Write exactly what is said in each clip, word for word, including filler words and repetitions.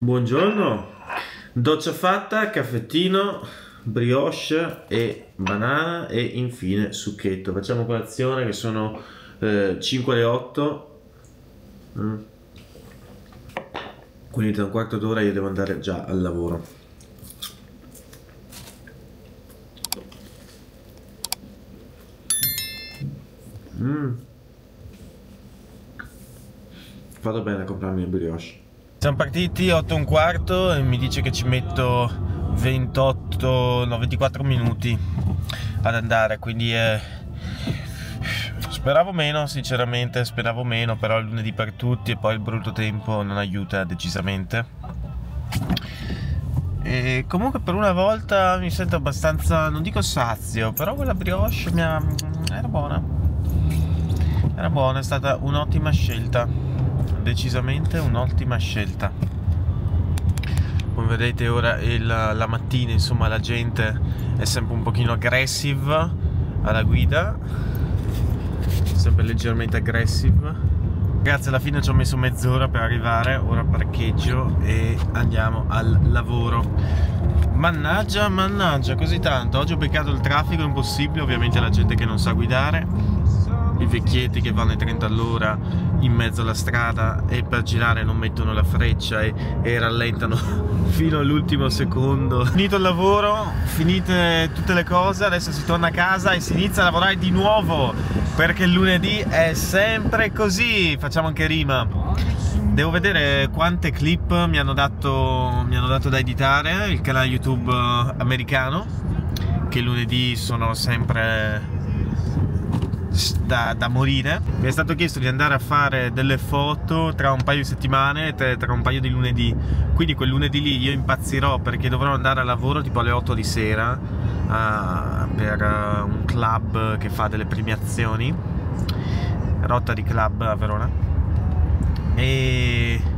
Buongiorno, doccia fatta, caffettino, brioche e banana e infine succhetto. Facciamo colazione che sono eh, cinque alle otto, mm. Quindi tra un quarto d'ora io devo andare già al lavoro. Mm. Vado bene a comprarmi il brioche. Siamo partiti otto e un quarto e mi dice che ci metto ventotto, no, ventiquattro minuti ad andare, quindi è... speravo meno, sinceramente, speravo meno, però è lunedì per tutti e poi il brutto tempo non aiuta decisamente. E comunque per una volta mi sento abbastanza, non dico sazio, però quella brioche mi ha... era buona. Era buona, è stata un'ottima scelta. Decisamente un'ottima scelta. Come vedete ora il, la mattina, insomma, la gente è sempre un pochino aggressive alla guida, sempre leggermente aggressive. Ragazzi, alla fine ci ho messo mezz'ora per arrivare, ora parcheggio e andiamo al lavoro. Mannaggia, mannaggia, così tanto. Oggi ho beccato il traffico impossibile, ovviamente la gente che non sa guidare, i vecchietti che vanno ai trenta all'ora in mezzo alla strada e per girare non mettono la freccia e, e rallentano fino all'ultimo secondo. Finito il lavoro, finite tutte le cose, adesso si torna a casa e si inizia a lavorare di nuovo, perché il lunedì è sempre così. Facciamo anche rima. Devo vedere quante clip mi hanno dato, mi hanno dato da editare il canale YouTube americano, che lunedì sono sempre Da, da morire. Mi è stato chiesto di andare a fare delle foto tra un paio di settimane, tra un paio di lunedì, quindi quel lunedì lì io impazzirò perché dovrò andare a lavoro tipo alle otto di sera uh, per uh, un club che fa delle premiazioni, Rotary Club a Verona, e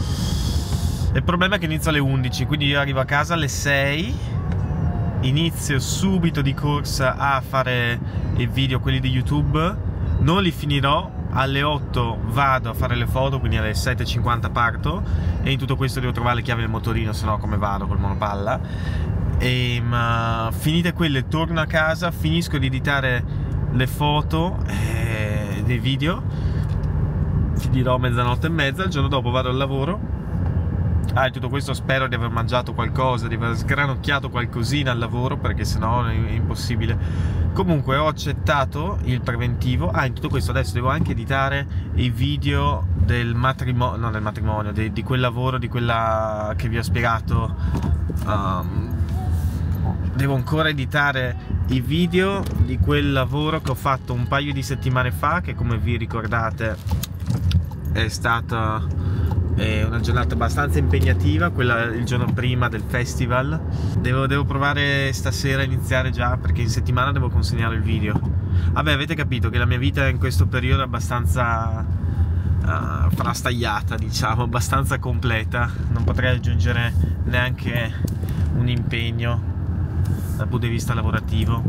il problema è che inizio alle undici, quindi io arrivo a casa alle sei, inizio subito di corsa a fare i video, quelli di YouTube, non li finirò, alle otto vado a fare le foto, quindi alle sette e cinquanta parto, e in tutto questo devo trovare le chiavi del motorino, se no come vado col monopalla. E ma, finite quelle torno a casa, finisco di editare le foto e dei video, finirò a mezzanotte e mezza, il giorno dopo vado al lavoro. Ah, in tutto questo spero di aver mangiato qualcosa, di aver sgranocchiato qualcosina al lavoro, perché sennò è impossibile. Comunque ho accettato il preventivo. Ah, in tutto questo adesso devo anche editare i video del matrimonio, no, del matrimonio, di, di quel lavoro, di quella che vi ho spiegato. Um, devo ancora editare i video di quel lavoro che ho fatto un paio di settimane fa, che come vi ricordate è stata... è una giornata abbastanza impegnativa, quella il giorno prima del festival. Devo, devo provare stasera a iniziare già, perché in settimana devo consegnare il video. Vabbè, avete capito che la mia vita in questo periodo è abbastanza uh, frastagliata, diciamo, abbastanza completa. Non potrei aggiungere neanche un impegno dal punto di vista lavorativo.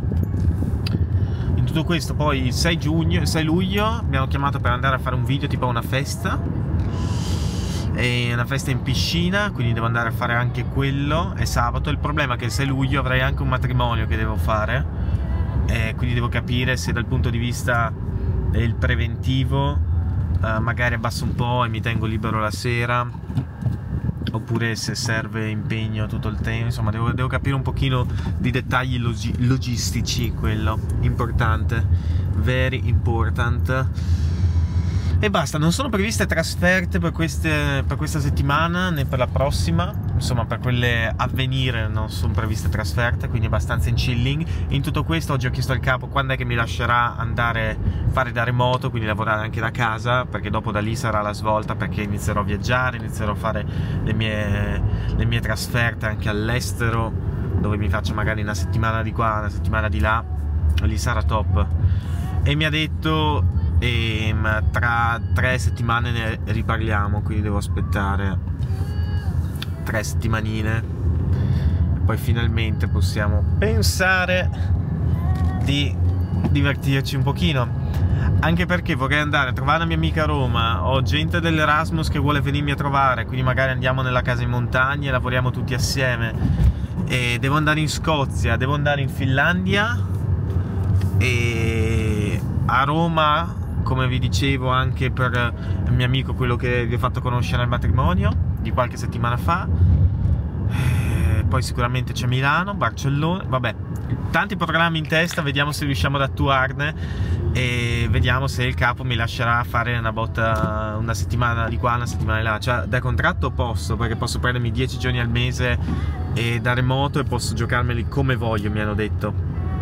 In tutto questo poi il sei giugno, il sei luglio mi hanno chiamato per andare a fare un video tipo a una festa. È una festa in piscina, quindi devo andare a fare anche quello, è sabato. Il problema è che il sei luglio avrei anche un matrimonio che devo fare, e quindi devo capire se dal punto di vista del preventivo uh, magari abbasso un po' e mi tengo libero la sera, oppure se serve impegno tutto il tempo. Insomma, devo, devo capire un pochino di dettagli logi logistici, quello importante, very important. E basta, non sono previste trasferte per, queste, per questa settimana né per la prossima, insomma per quelle a venire non sono previste trasferte, quindi abbastanza in chilling. In tutto questo oggi ho chiesto al capo quando è che mi lascerà andare a fare da remoto, quindi lavorare anche da casa, perché dopo da lì sarà la svolta, perché inizierò a viaggiare, inizierò a fare le mie, le mie trasferte anche all'estero, dove mi faccio magari una settimana di qua, una settimana di là, lì sarà top. E mi ha detto... e tra tre settimane ne riparliamo, quindi devo aspettare tre settimanine e poi finalmente possiamo pensare di divertirci un pochino. Anche perché vorrei andare a trovare una mia amica a Roma, ho gente dell'Erasmus che vuole venirmi a trovare, quindi magari andiamo nella casa in montagna e lavoriamo tutti assieme. E devo andare in Scozia, devo andare in Finlandia e a Roma, come vi dicevo, anche per il mio amico, quello che vi ho fatto conoscere al matrimonio di qualche settimana fa. E poi sicuramente c'è Milano, Barcellona, vabbè, tanti programmi in testa, vediamo se riusciamo ad attuarne e vediamo se il capo mi lascerà fare una botta, una settimana di qua, una settimana di là. Cioè, da contratto posso, perché posso prendermi dieci giorni al mese e da remoto e posso giocarmeli come voglio, mi hanno detto.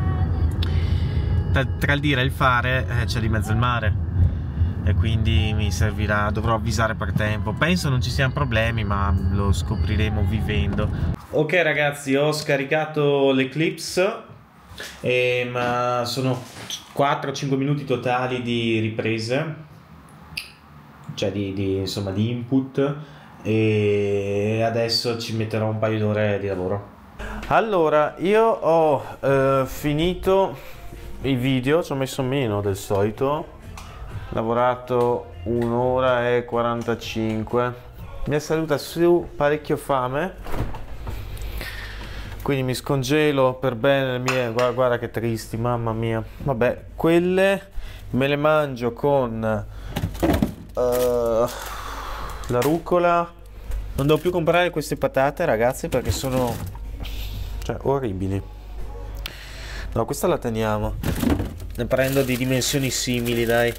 Tra, tra il dire e il fare eh, c'è di mezzo il mare e quindi mi servirà, dovrò avvisare per tempo. Penso non ci siano problemi, ma lo scopriremo vivendo. Ok ragazzi, ho scaricato l'Eclipse, e, ma sono quattro cinque minuti totali di riprese, cioè di, di, insomma, di input, e adesso ci metterò un paio d'ore di lavoro. Allora, io ho eh, finito i video, ci ho messo meno del solito, ho lavorato un'ora e quarantacinque, mi è salita su parecchio fame, quindi mi scongelo per bene le mie, guarda, guarda che tristi, mamma mia. Vabbè, quelle me le mangio con uh, la rucola. Non devo più comprare queste patate, ragazzi, perché sono, cioè, orribili. No, questa la teniamo. Ne prendo di dimensioni simili, dai.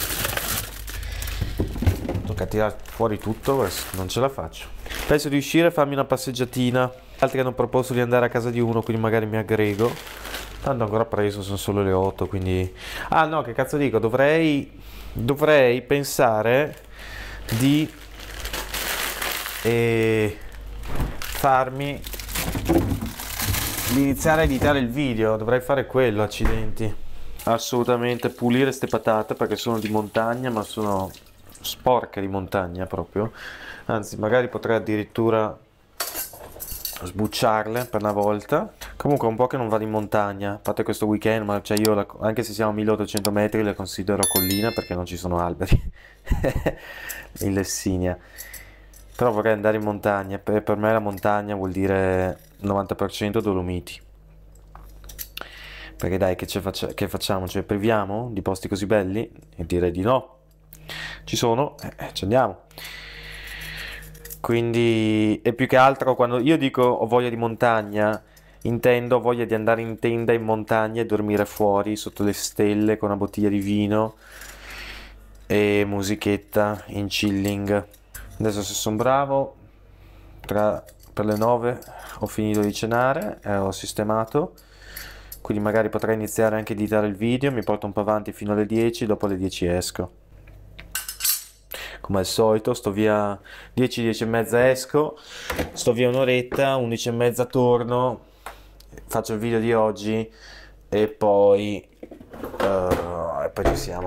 Tocca tirare fuori tutto, non ce la faccio. Penso di uscire e farmi una passeggiatina. Altri hanno proposto di andare a casa di uno, quindi magari mi aggrego. Tanto ancora preso, sono solo le otto, quindi... Ah no, che cazzo dico, dovrei... Dovrei pensare di... Eh, farmi... Di iniziare a editare il video, dovrei fare quello, accidenti. Assolutamente, pulire ste patate, perché sono di montagna, ma sono sporche di montagna proprio. Anzi, magari potrei addirittura... sbucciarle per una volta. Comunque un po' che non vado in montagna, a parte questo weekend, ma cioè io la, anche se siamo a milleottocento metri le considero collina perché non ci sono alberi in Lessinia. Però vorrei andare in montagna, per, per me la montagna vuol dire novanta per cento Dolomiti, perché dai, che, faccia, che facciamo? Cioè priviamo di posti così belli? E direi di no. Ci sono, eh, ci andiamo. Quindi, e più che altro, quando io dico ho voglia di montagna, intendo voglia di andare in tenda in montagna e dormire fuori sotto le stelle con una bottiglia di vino e musichetta in chilling. Adesso, se sono bravo, tra, per le nove ho finito di cenare e ho sistemato, quindi magari potrei iniziare anche a editare il video, mi porto un po' avanti fino alle dieci, dopo le dieci esco. Come al solito, sto via dieci, dieci e mezza esco, sto via un'oretta, undici e mezza torno, faccio il video di oggi e poi, uh, e poi ci siamo.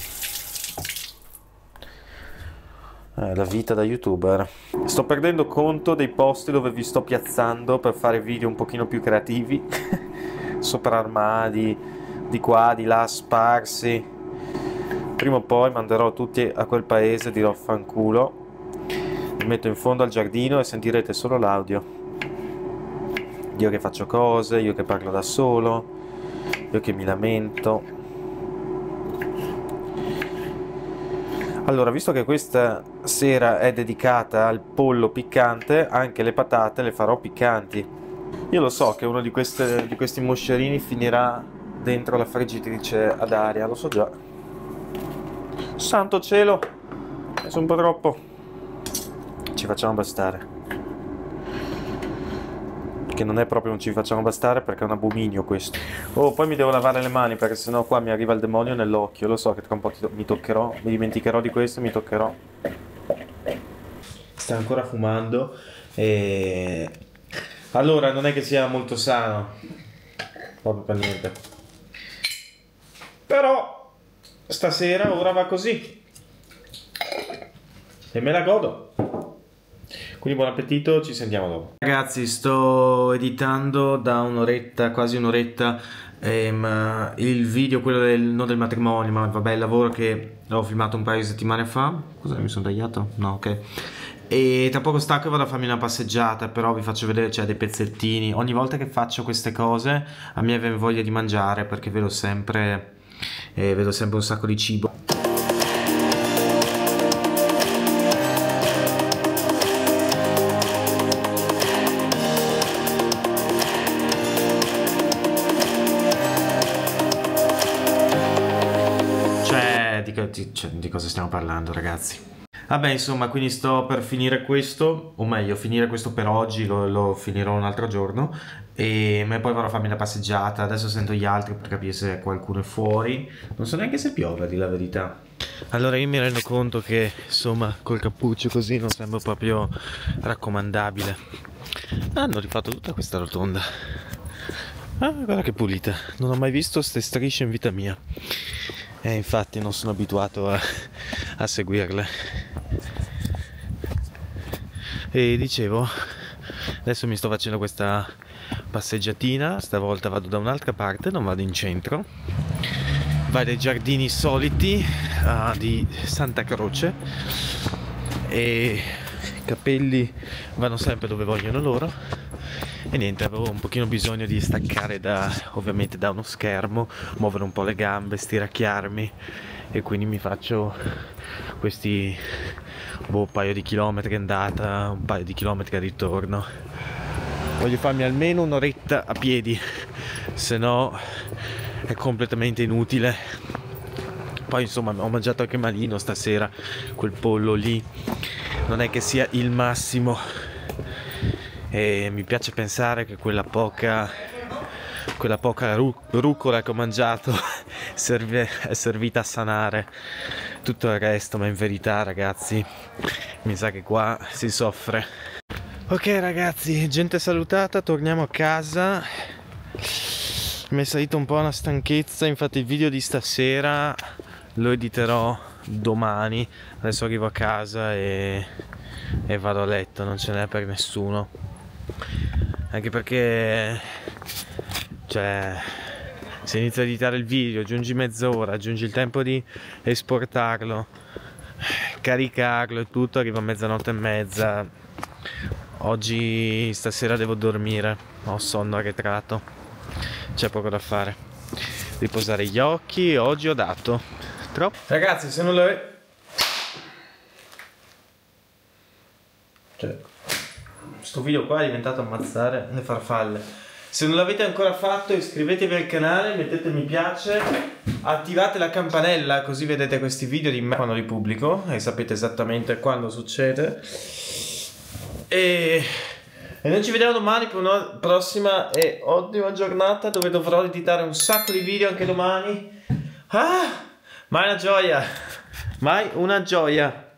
Eh, la vita da youtuber. Sto perdendo conto dei posti dove vi sto piazzando per fare video un pochino più creativi, sopra armadi, di qua, di là, sparsi. Prima o poi manderò tutti a quel paese e dirò fanculo, mi metto in fondo al giardino e sentirete solo l'audio. Io che faccio cose, io che parlo da solo, io che mi lamento. Allora, visto che questa sera è dedicata al pollo piccante, anche le patate le farò piccanti. Io lo so che uno di, queste, di questi moscerini finirà dentro la friggitrice ad aria, lo so già. Santo cielo, è un po' troppo. Ci facciamo bastare. Che non è proprio un ci facciamo bastare, perché è un abominio questo. Oh, poi mi devo lavare le mani, perché sennò qua mi arriva il demonio nell'occhio. Lo so che tra un po' mi toccherò, mi dimenticherò di questo e mi toccherò. Sta ancora fumando e... Allora, non è che sia molto sano, proprio per niente. Però stasera ora va così e me la godo. Quindi buon appetito, ci sentiamo dopo. Ragazzi, sto editando da un'oretta, quasi un'oretta, ehm, il video, quello del, non del matrimonio, ma vabbè, il lavoro che l'ho filmato un paio di settimane fa. Cosa mi sono tagliato? No, ok. E tra poco stacco e vado a farmi una passeggiata, però vi faccio vedere, c'è dei pezzettini. Ogni volta che faccio queste cose a me viene voglia di mangiare, perché vedo sempre, eh, vedo sempre un sacco di cibo. Cioè, di, di, cioè, di cosa stiamo parlando, ragazzi? Vabbè, insomma, quindi sto per finire questo, o meglio, finire questo per oggi, lo, lo finirò un altro giorno, e poi vado a farmi la passeggiata. Adesso sento gli altri per capire se qualcuno è fuori. Non so neanche se piove, a dire la verità. Allora io mi rendo conto che, insomma, col cappuccio così non sembra proprio raccomandabile. Hanno rifatto tutta questa rotonda. Ah, guarda che pulita. Non ho mai visto queste strisce in vita mia. E infatti non sono abituato a, a seguirle. E dicevo, adesso mi sto facendo questa passeggiatina. Stavolta vado da un'altra parte, non vado in centro. Vado ai giardini soliti uh, di Santa Croce. E i capelli vanno sempre dove vogliono loro. E niente, avevo un pochino bisogno di staccare da, ovviamente da uno schermo, muovere un po' le gambe, stiracchiarmi, e quindi mi faccio questi boh, paio di chilometri andata, un paio di chilometri a ritorno. Voglio farmi almeno un'oretta a piedi, se no è completamente inutile. Poi insomma ho mangiato anche malino stasera, quel pollo lì non è che sia il massimo. E mi piace pensare che quella poca quella poca ru rucola che ho mangiato serve, è servita a sanare tutto il resto, ma in verità, ragazzi, mi sa che qua si soffre. Ok ragazzi, gente salutata, torniamo a casa. Mi è salita un po' una stanchezza, infatti il video di stasera lo editerò domani. Adesso arrivo a casa e, e vado a letto, non ce n'è per nessuno. Anche perché, cioè, se inizio a editare il video, aggiungi mezz'ora, aggiungi il tempo di esportarlo, caricarlo e tutto, arriva a mezzanotte e mezza. Oggi, stasera devo dormire, ho sonno arretrato, c'è poco da fare. Riposare gli occhi, oggi ho dato troppo. Ragazzi, se non lo... Cioè... Questo video qua è diventato ammazzare le farfalle. Se non l'avete ancora fatto, iscrivetevi al canale, mettete mi piace, attivate la campanella così vedete questi video di me quando li pubblico e sapete esattamente quando succede. E, e noi ci vediamo domani per una prossima e ottima giornata dove dovrò editare un sacco di video anche domani. Ah, mai una gioia, mai una gioia.